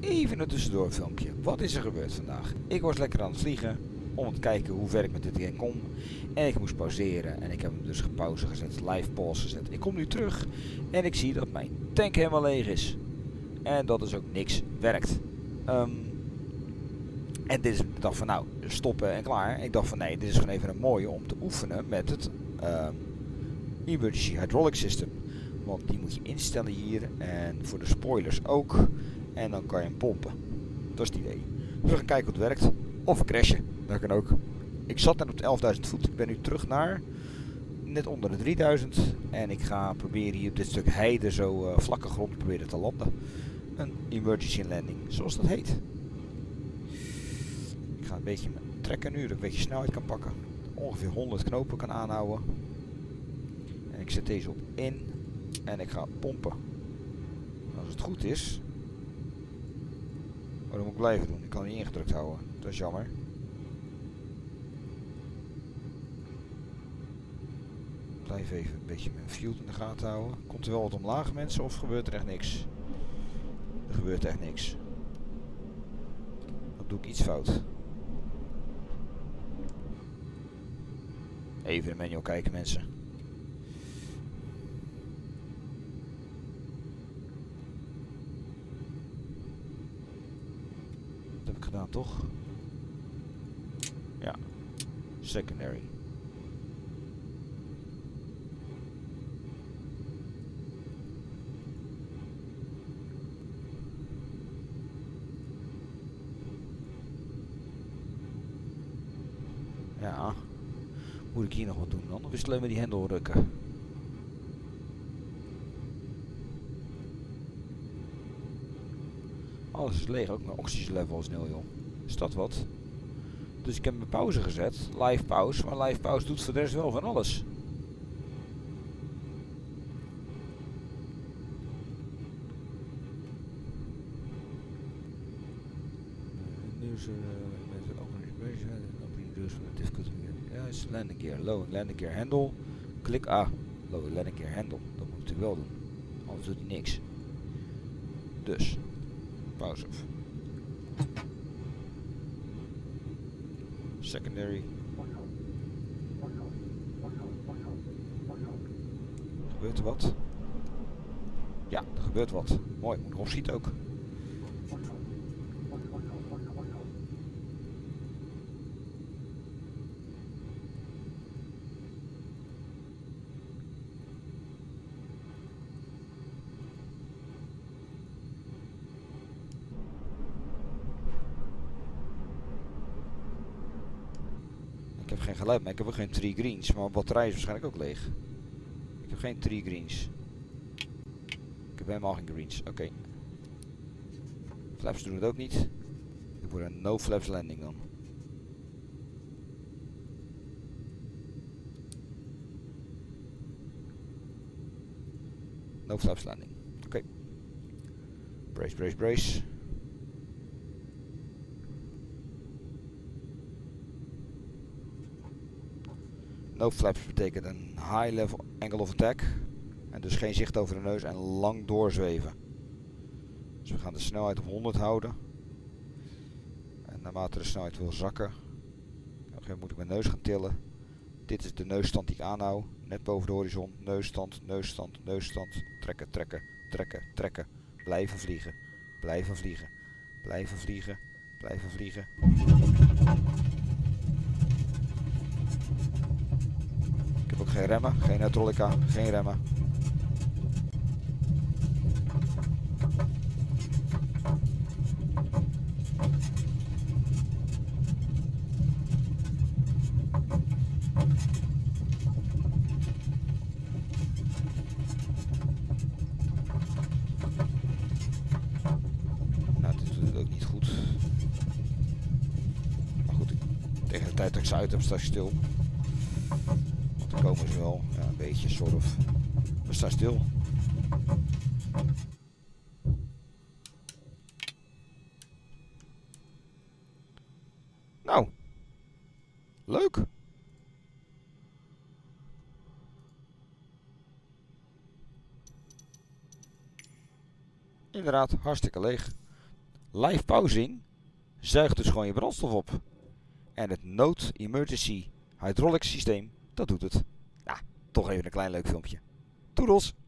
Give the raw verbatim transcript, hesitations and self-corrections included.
Even een tussendoor filmpje. Wat is er gebeurd vandaag? Ik was lekker aan het vliegen om te kijken hoe ver ik met dit ding kom. En ik moest pauzeren en ik heb hem dus gepauze gezet, live pause gezet. Ik kom nu terug en ik zie dat mijn tank helemaal leeg is. En dat dus ook niks werkt. Um, en dit is de dag van nou, stoppen en klaar. Ik dacht van nee, dit is gewoon even een mooie om te oefenen met het um, Emergency Hydraulic System. Want die moet je instellen hier en voor de spoilers ook. En dan kan je hem pompen. Dat is het idee. Dus we gaan kijken hoe het werkt. Of we crashen. Dat kan ook. Ik zat net op de elfduizend voet. Ik ben nu terug naar net onder de drieduizend. En ik ga proberen hier op dit stuk heide zo uh, vlakke grond proberen te landen. Een emergency landing, zoals dat heet. Ik ga een beetje trekken nu, dat ik een beetje snelheid kan pakken. Ongeveer honderd knopen kan aanhouden. En ik zet deze op in. En ik ga pompen. Als het goed is. Oh, dat moet ik blijven doen. Ik kan niet ingedrukt houden. Dat is jammer. Blijf even een beetje mijn fuel in de gaten houden. Komt er wel wat omlaag, mensen, of gebeurt er echt niks? Er gebeurt echt niks. Dan doe ik iets fout. Even de manual kijken, mensen. Dat heb ik gedaan, toch? Ja. Secondary. Ja. Moet ik hier nog wat doen dan? Of is het alleen maar die hendel rukken? Alles is leeg, ook mijn oxygen level is nul, joh. Is dat wat? Dus ik heb mijn pauze gezet. Live pauze. Maar live pauze doet voor de rest wel van alles. Nieuws met de opening bezig. Opening dus van de difficulty. Ja, is landing gear. Low landing gear handle. Klik A. Low landing gear handle. Dat moet ik wel doen. Anders doet hij niks. Dus. Pauze. Secondary. Gebeurt er wat? Ja, er gebeurt wat. Mooi, moet nog opschieten ook. Ik heb geen geluid, maar ik heb ook geen three greens. Maar mijn batterij is waarschijnlijk ook leeg. Ik heb geen three greens. Ik heb helemaal geen greens. Oké. Okay. Flaps doen het ook niet. Ik word een no flaps landing dan. No flaps landing. Oké. Okay. Brace, brace, brace. No flaps betekent een high level angle of attack. En dus geen zicht over de neus en lang doorzweven. Dus we gaan de snelheid op honderd houden. En naarmate de snelheid wil zakken. Op een gegeven moment moet ik mijn neus gaan tillen. Dit is de neusstand die ik aanhoud. Net boven de horizon. Neusstand, neusstand, neusstand. Trekken, trekken, trekken, trekken. Blijven vliegen. Blijven vliegen. Blijven vliegen. Blijven vliegen. Ik heb ook geen remmen, geen hydraulica, geen remmen. Nou, dit doet het ook niet goed. Maar goed, tegen de tijd dat ik ze uit heb, sta ik stil. Komen ze wel, ja, een beetje, soort of. We staan stil. Nou, leuk. Inderdaad, hartstikke leeg. Live pausing zuigt dus gewoon je brandstof op. En het Node Emergency Hydraulic systeem, dat doet het. Ja, toch even een klein leuk filmpje. Toedels!